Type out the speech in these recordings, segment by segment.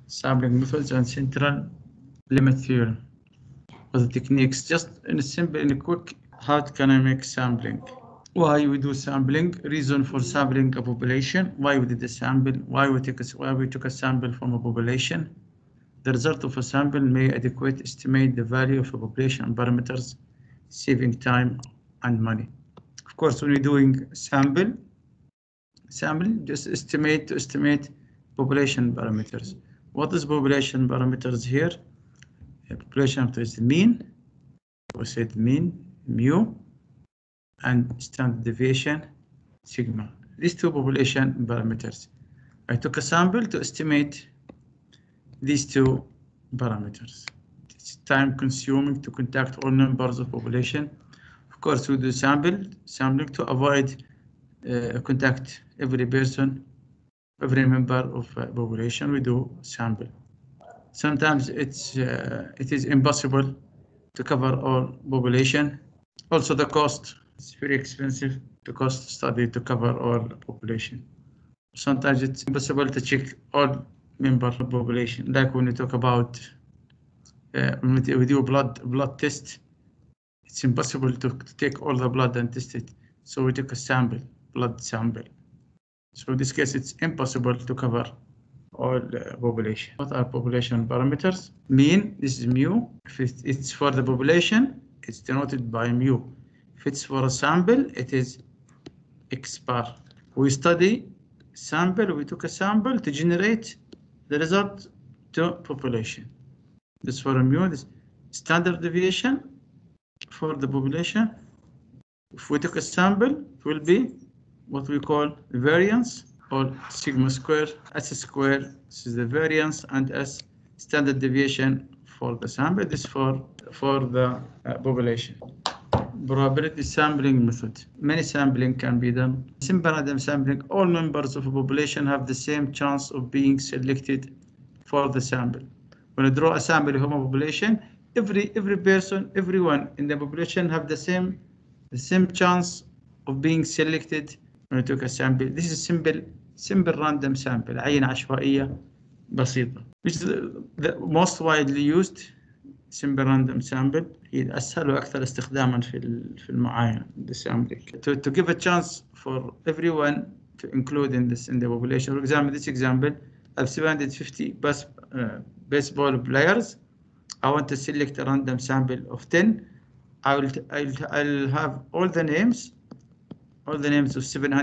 sampling methods and central limit theorem. For the techniques, just in a quick, how can I make sampling? Why we do sampling? Reason for sampling a population. Why we did the sample? Why we took a sample from a population? The result of a sample may adequately estimate the value of a population parameters, saving time and money. Of course, when you're doing sampling, just estimate population parameters. What is population parameters here? Population parameters is the mean. We said mean, mu, and standard deviation, sigma. These two population parameters. I took a sample to estimate these two parameters. It's time consuming to contact all members of population. Of course, we do sampling to avoid contact every person, every member of population. We do sample. Sometimes it is impossible to cover all population. Also, the cost is very expensive. The cost study to cover all population. Sometimes it's impossible to check all member of population. Like when we talk about when we do blood test, it's impossible to take all the blood and test it. So we take a sample, blood sample. So in this case, it's impossible to cover all population. What are population parameters? Mean, this is mu. If it's for the population, it's denoted by mu. If it's for a sample, it is x bar. We study sample, we took a sample to generate the result to population. This for a mu, this standard deviation for the population. If we took a sample, it will be what we call variance, or sigma square, s square, this is the variance, and s standard deviation for the sample. This for the population. Probability sampling method. Many sampling can be done. Simple random sampling. All members of a population have the same chance of being selected for the sample. When I draw a sample from a population, every person, everyone in the population have the same chance of being selected when I took a sample. This is simple random sample. عينة عشوائية بسيطة. Which is the most widely used simple random sample. هي الأسهل وأكثر استخداما في المعاينة. The sampling. To give a chance for everyone to include in the population. For example, this example, I have 750 baseball players. I want to select a random sample of 10. I'll have all the names of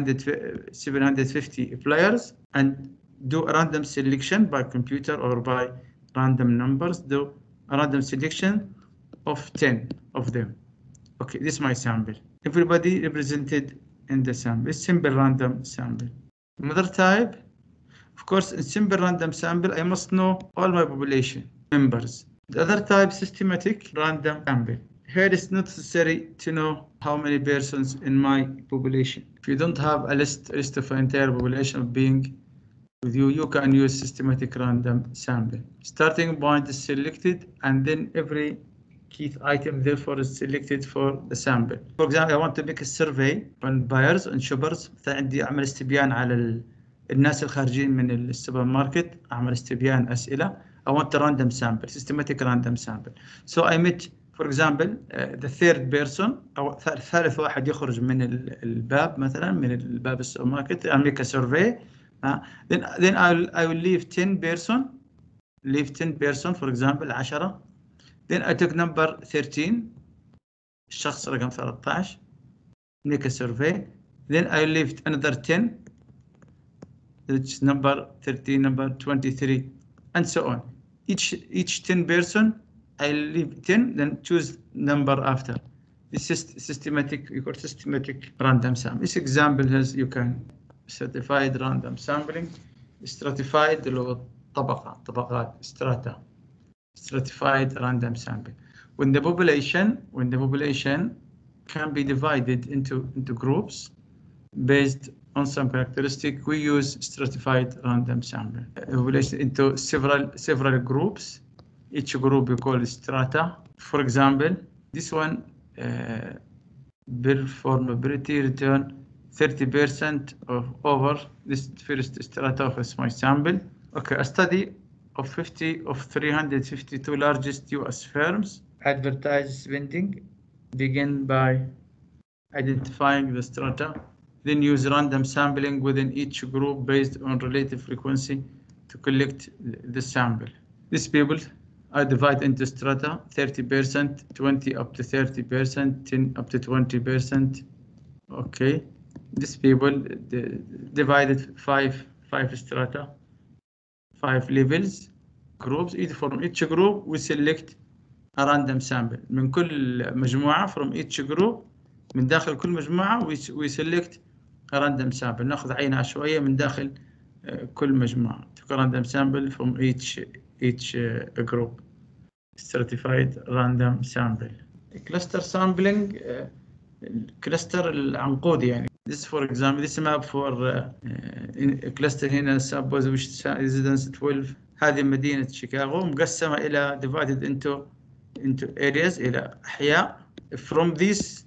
750 players and do a random selection by computer or by random numbers. Do a random selection of 10 of them. Okay, this is my sample. Everybody represented in the sample. It's simple random sample. Another type, of course, in simple random sample, I must know all my population members. The other type, systematic random sample. Here it's not necessary to know how many persons in my population. If you don't have a list of entire population of being with you, you can use systematic random sample. Starting point is selected, and then every key item therefore is selected for the sample. For example, I want to make a survey on buyers and shoppers. عندي أعمل استبيان على الناس الخارجين من السوبر ماركت. أعمل استبيان أسئلة. I want a random sample, systematic random sample. So I met, for example, the third person أو ثالث واحد يخرج من الباب مثلا من الباب السوبر ماركت. I make a survey. Then I will leave 10 person, for example 10. Then I took number 13, الشخص رقم 13, make a survey. Then I leave another 10, which is number 13, number 23, and so on. Each 10 person, I leave 10, then choose number after. This is systematic, you call systematic random sample. This example has, you can certified random sampling, stratified اللي هو طبقات strata, stratified random sample. When the population can be divided into groups based on some characteristic, we use stratified random sample. Population into several groups. Each group we call strata. For example, this one probability return 30% of over this first strata of my sample. Okay, a study of 352 largest US firms. Advertise spending begin by identifying the strata, then use random sampling within each group based on relative frequency to collect the sample. These people are divided into strata: 30%, 20 up to 30%, 10 up to 20%. Okay, these people divided five strata, 5 levels, groups. From each group we select a random sample من كل مجموعة. From each group, من داخل كل مجموعة we select a random sample. نأخذ عينة عشوائية من داخل كل مجموعة. random sample from each group. Certified random sample. Cluster sampling, cluster العنقودي يعني. This for example, this map for cluster هنا suppose which residence 12. هذه مدينة شيكاغو مقسمة إلى divided into areas إلى أحياء. From these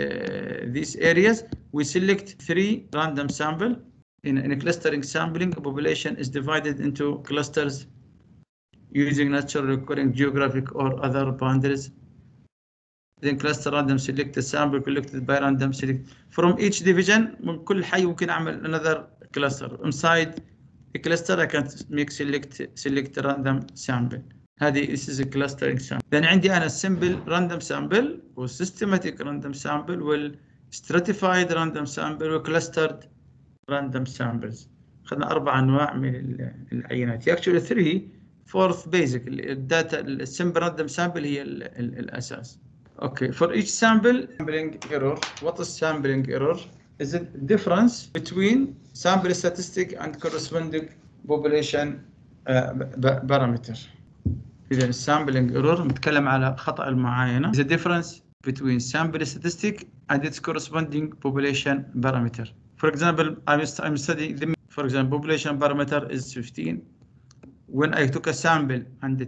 areas we select 3 random sample. In a clustering sampling, a population is divided into clusters using natural recurring geographic or other boundaries. Then cluster random select the sample collected by random select. From each division, من كل حي ممكن أعمل another cluster. Inside a cluster I can make select random sample. هذه this is a clustering sample. Then عندي أنا simple random sample و systematic random sample وال stratified random sample و clustered random samples. أخذنا 4 أنواع من العينات. Actually 3. 4th basic الداتا الsimple random sample هي الأساس. Okay, for each sampling error. What is sampling error? Is it difference between sample statistic and corresponding population parameter. إذا sampling error نتكلم على خطأ المعاينة. Is a difference between sample statistic and its corresponding population parameter. For example, I'm studying the, for example, population parameter is 15. When I took a sample and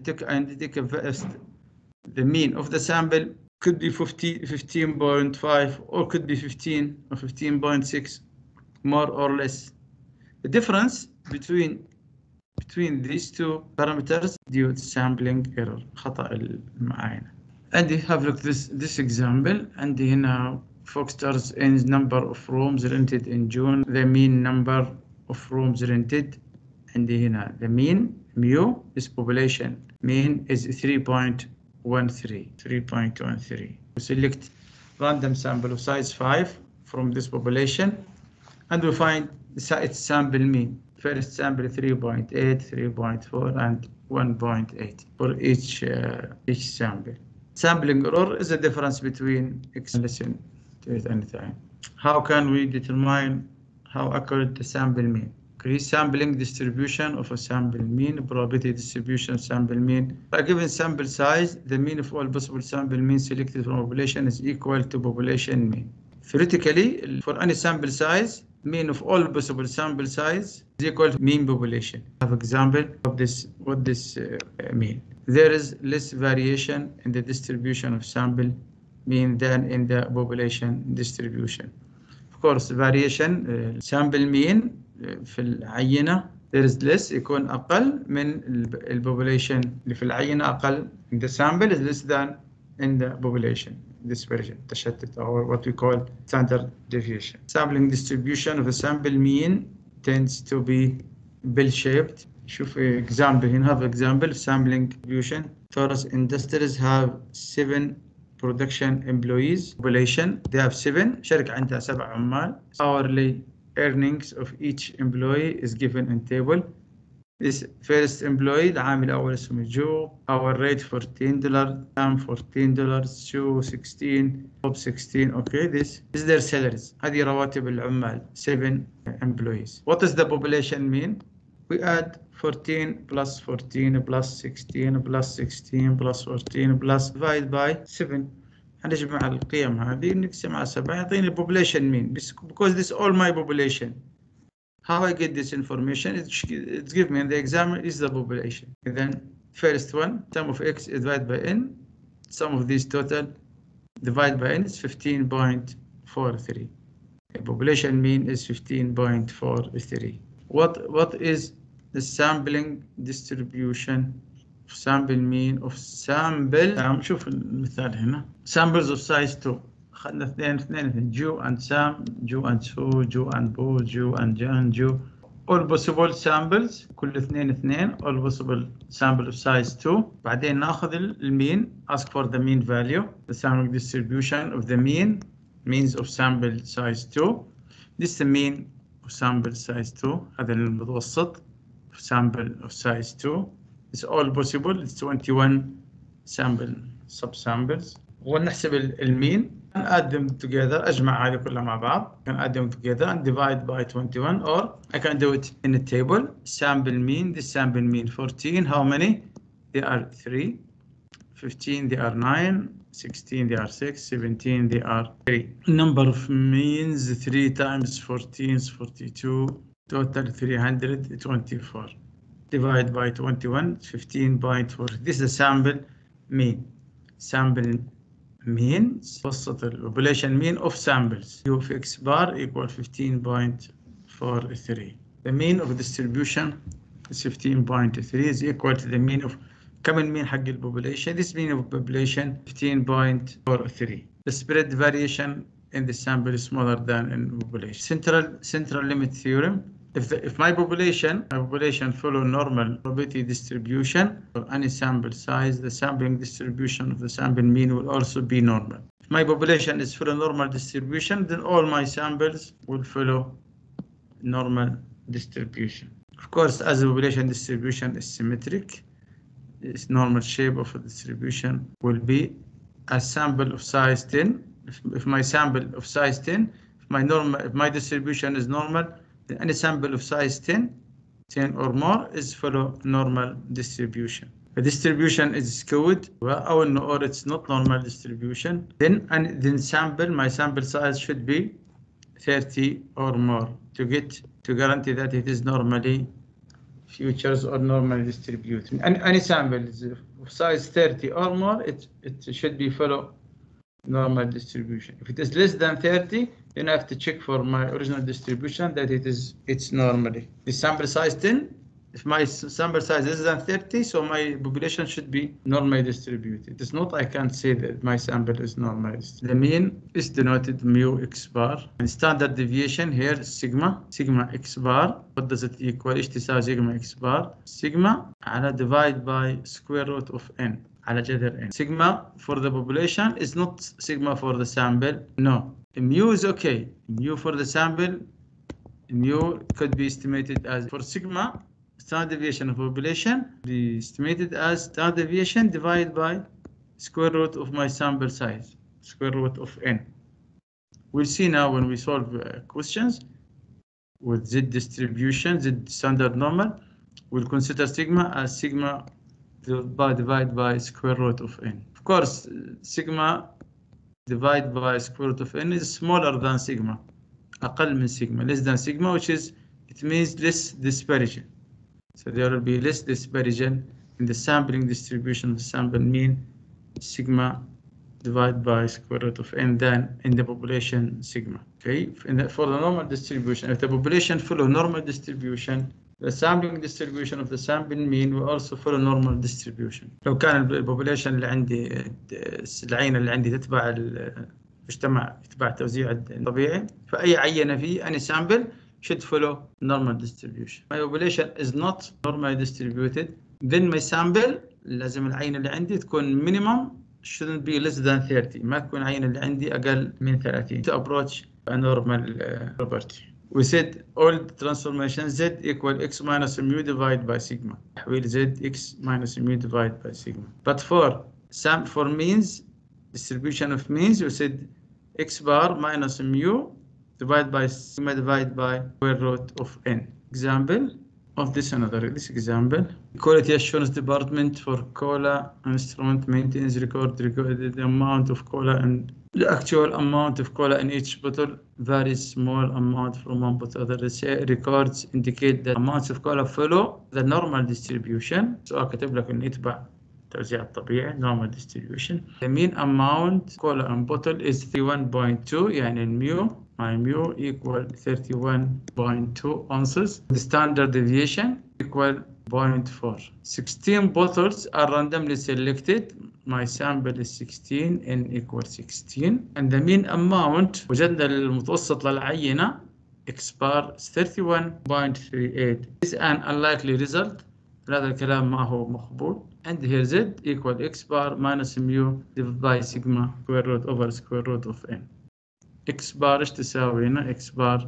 the mean of the sample could be 15.5 or could be 15 or 15.6, more or less. The difference between these two parameters due to sampling error, خطأ المعاينة. And have looked this example. And هنا Foxtrot's in number of rooms rented in June, the mean number of rooms rented. And هنا the mean mu is population mean is 3.13. We select random sample of size 5 from this population and we find its sample mean. First sample 3.8, 3.4 and 1.8 for each sample. Sampling error is a difference between listen to it anytime. How can we determine how accurate the sample mean? Increase sampling distribution of a sample mean, probability distribution of sample mean. For a given sample size, the mean of all possible sample means selected from a population is equal to population mean. Theoretically, for any sample size, mean of all possible sample size is equal to mean population. I have example of this. What this mean? There is less variation in the distribution of sample mean than in the population distribution. Of course, variation sample mean في العينة there is less يكون أقل من population اللي في العينة أقل. The sample is less than in the population. Dispersion, تشتت, or what we call standard deviation. Sampling distribution of a sample mean tends to be bell-shaped. شوف example هنا. have example sampling distribution. Taurus Industries have 7 production employees. Population they have 7. شركة عندها 7 عمال. Hourly earnings of each employee is given in table. This first employee العامل الأول اسمه جو. Our rate $14. $14. Joe 16. Bob 16. Okay, this is their salaries. هذه رواتب العمال. 7 employees. What is the population mean? We add 14 plus 14 plus 16 plus 16 plus 14 plus divide by 7. هنجمع القيم هذه نقسم على 7 يعطيني population mean. Because this is all my population. How I get this information? It's given me in the exam is the population. And then first one, sum of x is divided by n. Sum of these total divided by n is 15.43. The population mean is 15.43. What is the sampling distribution of sample mean of sample. شوف المثال هنا samples of size 2. أخذنا اثنين جو and Sam, جو and Sue, جو and Bo, جو and John, جو. all possible samples كل اثنين all possible sample of size 2. بعدين ناخذ المين ask for the mean value, the sampling distribution of the means of sample size 2. this is the mean of sample size 2. هذا المتوسط sample of size 2. it's all possible. it's 21 sample sub-samples. ونحسب المين and add them together. أجمع هذه كلها مع بعض. can add them together and divide by 21, or I can do it in a table. sample mean, this sample mean 14. how many? they are 3. 15 they are 9. 16 they are 6. 17 they are 3. number of means 3 times 14 is 42. total 324. divide by 21, 15.4. this is the sample mean. sample means متوسط population mean of samples. U of X bar equal 15.43. the mean of distribution is 15.3 is equal to the mean of كم المين حق population. this mean of population 15.43. the spread variation in the sample is smaller than in population. central limit theorem. if my population follow normal probability distribution for any sample size, the sampling distribution of the sample mean will also be normal. If my population is follow normal distribution, then all my samples will follow normal distribution. Of course, as the population distribution is symmetric, this normal shape of the distribution will be a sample of size 10. If my sample of size 10, if my distribution is normal, any sample of size 10 or more is follow normal distribution. The distribution is skewed or it's not normal distribution, then my sample size should be 30 or more to guarantee that it is normally futures or normally distributed. Any sample of size 30 or more, it should be follow normal distribution. If it is less than 30, then I have to check for my original distribution that it's normally. The sample size 10, if my sample size is less than 30, so my population should be normally distributed. It's not, I can't say that my sample is normally distributed. The mean is denoted mu x bar. And standard deviation here is sigma x bar. What does it equal? ايش تساوي sigma x bar? sigma على divide by square root of n. على جذر n. Sigma for the population is not sigma for the sample. No. Mu is okay. Mu for the sample, mu could be estimated as, for sigma, standard deviation of population, be estimated as standard deviation divided by square root of my sample size, square root of n. We'll see now when we solve questions with Z distribution, Z standard normal, we'll consider sigma as sigma divided by square root of n. Of course, sigma divided by square root of n is smaller than sigma, أقل من sigma, less than sigma, which is, it means less dispersion. So there will be less dispersion in the sampling distribution of the sample mean sigma divided by square root of n than in the population sigma. Okay, for the normal distribution, if the population follow normal distribution, the sampling distribution of the sample mean will also follow normal distribution. لو كان البوبوليشن اللي عندي العينة اللي عندي تتبع المجتمع يتبع التوزيع الطبيعي، فأي عينة فيه any sample should follow normal distribution. My population is not normally distributed, then my sample لازم العينة اللي عندي تكون minimum shouldn't be less than 30. ما تكون العينة اللي عندي أقل من 30 to approach a normal property. We said all transformation Z equal x minus mu divided by sigma. تحويل Z x minus mu divided by sigma. But for means, distribution of means, we said x bar minus mu divided by sigma divided by square root of n. Example of this example. Quality assurance department for cola instrument maintains recorded the amount of cola and the actual amount of cola in each bottle varies small amount from one bottle to other. Records indicate that amounts of cola follow the normal distribution. سؤال كاتب لك إنه يتبع التوزيع الطبيعي normal distribution. The mean amount cola in bottle is 31.2 يعني الميو my mu equal 31.2 ounces. The standard deviation equal 0.4. 16 bottles are randomly selected. My sample is 16, n equal 16. And the mean amount وجدنا المتوسط للعينة x bar is 31.38. This is an unlikely result. هذا الكلام ما هو مقبول. And here z equal x bar minus mu divided by sigma square root over square root of n. x bar ايش تساوي هنا؟ x bar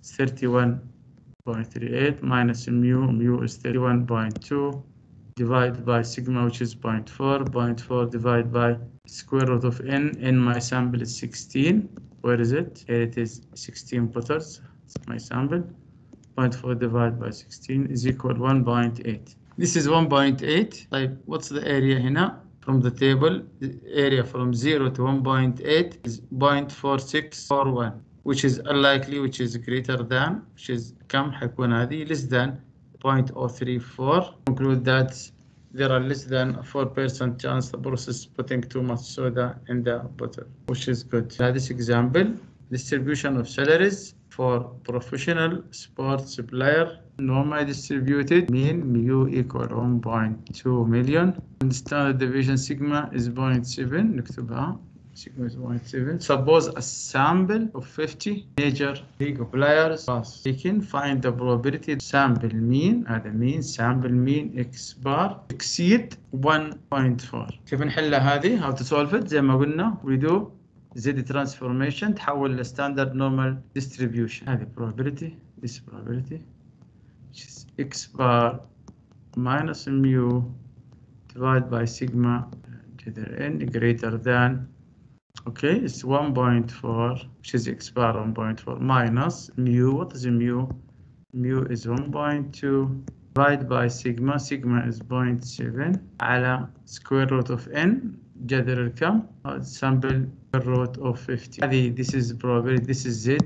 31.38 minus mu is 31.2 divided by sigma, which is 0.4. 0.4 divided by square root of n my sample is 16. Where is it? Here it is, 16 bottles. It's my sample. 0.4 divided by 16 is equal 1.8. This is 1.8. Like, what's the area here? From the table, the area from 0 to 1.8 is 0.4641, which is unlikely, which is greater than, which is كم حيكون هذه less than 0.034. Conclude that there are less than a 4% chance the process putting too much soda in the bottle, which is good. This example, distribution of salaries for professional sports player, normally distributed, mean mu equal 1.2 million. And standard deviation sigma is 0.7. نكتبها. Sigma is 0.7. Suppose a sample of 50 major league players was taken. Find the probability sample mean. هذا mean sample mean x bar exceed 1.4. كيف نحلها هذه؟ How to solve it؟ زي ما قلنا we do Z transformation تحول لستاندرد نورمال distribution. هذه probability, this probability, which is x bar minus mu divided by sigma together n greater than, okay, it's 1.4, which is x bar 1.4 minus mu. What is mu? Mu is 1.2 divided by sigma. Sigma is 0.7 على square root of n جذر الكم sample root of 50. هذه this is probability, this is z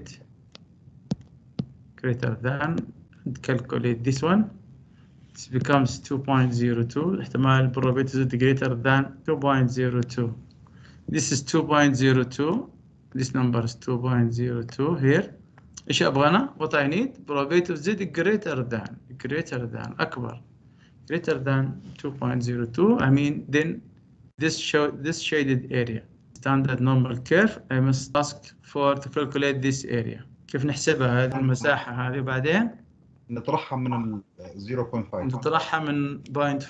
greater than, and calculate this one. This becomes 2.02. احتمال probability z greater than 2.02. This is 2.02. This number is 2.02 here. ايش ابغانا؟ What I need probability of z greater than أكبر, greater than 2.02. I mean then this shaded area, standard normal curve. I must ask for to calculate this area. كيف نحسبها هذه المساحة هذه بعدين؟ نطرحها من 0.5. نطرحها من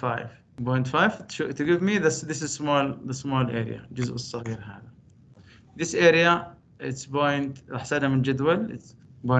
0.5 to give me this is small area, الجزء الصغير هذا. This area it's راح أحسبها من جدول it's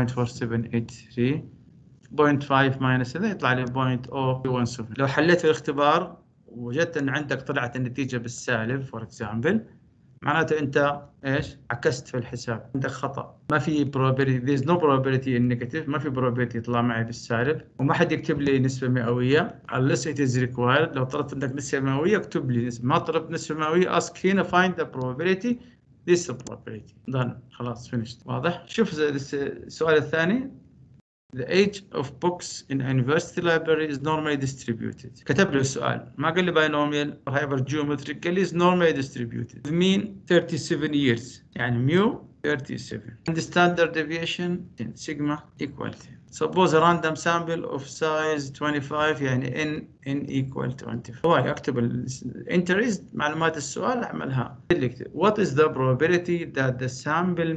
0.4783. 0.5 minus هذا يطلع لي 0.017. لو حليت الاختبار وجدت ان عندك طلعت النتيجه بالسالب فور اكزامبل، معناته انت ايش؟ عكست في الحساب، عندك خطا. ما في probability, there is no probability in negative، ما في probability يطلع معي بالسالب، وما حد يكتب لي نسبه مئويه unless it is required. لو طلبت عندك نسبه مئويه اكتب لي نسبه، ما طلبت نسبه مئويه ask هنا find the probability, this is probability done. خلاص finished. واضح؟ شوف السؤال الثاني. The age of books in a university library is normally distributed. كتب له السؤال، ما قال لي binomial or hypergeometric، قال لي is normally distributed. The mean 37 years، يعني mu 37. And the standard deviation in sigma equal 10. Suppose a random sample of size 25، يعني n equal 25. هو أكتب entries معلومات السؤال أعملها. What is the probability that the sample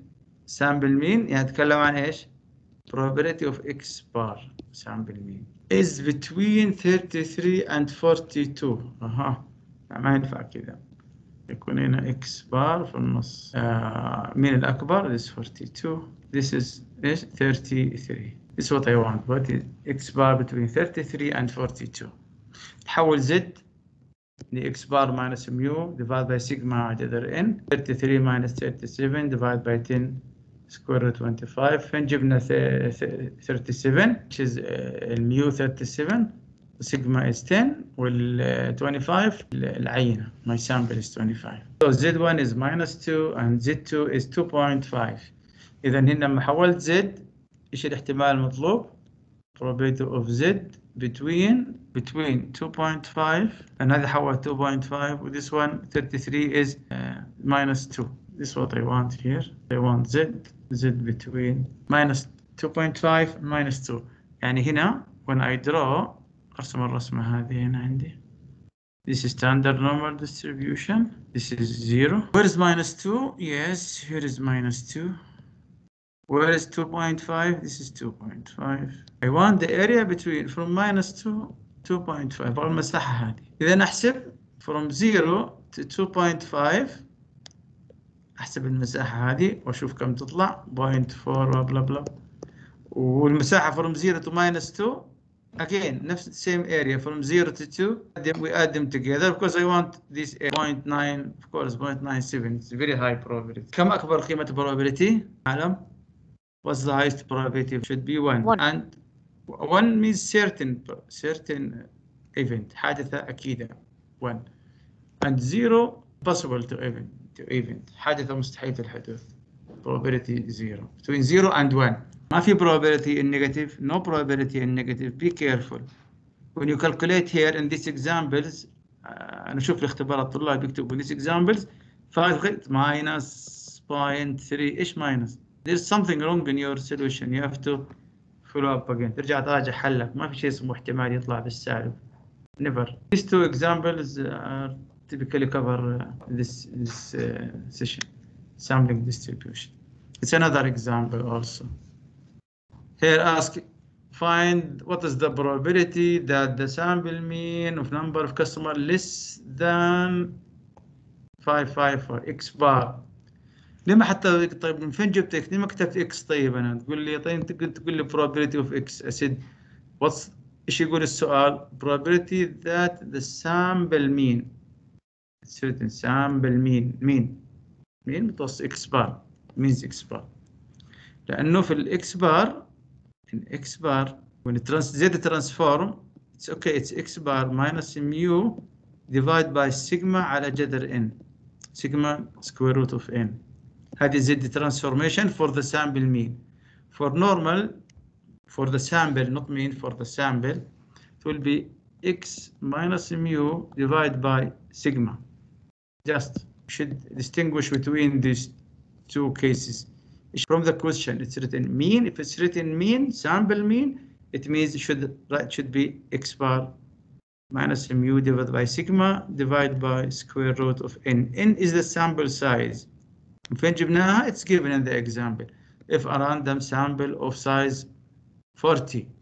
mean يعني أتكلم عن إيش؟ probability of x bar sample mean is between 33 and 42. ما ينفع كذا، يكون هنا x bar في النص. مين الأكبر؟ this 42. This is 33. This is what I want. What is x bar between 33 and 42? تحول z ل x bar minus mu divided by sigma جذر n. 33 minus 37 divided by 10 square root 25. فين جبنا 37 which is الميو 37 sigma is 10 وال 25 العينة my sample is 25. So z1 is minus 2 and z2 is 2.5. إذا هنا لما حولت z إيش الاحتمال المطلوب؟ probability of z between 2.5 and هذا حول 2.5 و this one 33 is minus 2. this is what I want here. I want z between minus 2.5 and minus 2. يعني هنا when I draw أرسم الرسمة هذه هنا عندي. This is standard normal distribution. This is 0. Where is minus 2? Yes, here is minus 2. Where is 2.5? This is 2.5. I want the area between from minus 2 2.5. أبغى المساحة هذه. إذا نحسب from 0 to 2.5 أحسب المساحة هذه وأشوف كم تطلع 0.4 بلا بلا. والمساحة from 0 to minus 2 again نفس the same area from 0 to 2 we add them together because I want this 0.9 of course 0.97. It's very high probability. كم أكبر قيمة probability؟ عالم. What's the highest probability? Should be 1. And 1 means certain event حادثة أكيدة 1. And 0 possible to event حادثة مستحيلة الحدوث. Probability 0. Between 0 and 1. ما في probability in negative. No probability in negative. Be careful. When you calculate here in these examples أنا أشوف الاختبارات الطلاب يكتبوا in these examples 5 minus 0.3 إيش minus؟ There's something wrong in your solution. You have to follow up again. ترجع تراجع حلك. ما في شيء اسمه احتمال يطلع بالسالب. Never. These two examples typically cover this session. Sampling distribution. It's another example also. Here ask, find what is the probability that the sample mean of number of customers less than 554 x bar. لما حتى طيب من فين جبت x؟ لما كتبت x؟ طيب انا تقول لي طيب انت كنت تقول لي probability of x. I said what's ايش يقول السؤال؟ probability that the sample mean certain sample mean متوسط x bar means x bar. لأنه في الإكس بار when Z transform it's okay, it's x bar minus mu divided by sigma على جذر n, sigma square root of n. هذه Z transformation for the sample mean. For normal, for the sample, not mean, for the sample, it will be x minus mu divided by sigma. Just should distinguish between these two cases. From the question, it's written mean. If it's written mean, sample mean, it means it should be x bar minus mu divided by sigma divided by square root of n. N is the sample size. فين جبناها? It's given in the example. If a random sample of size 40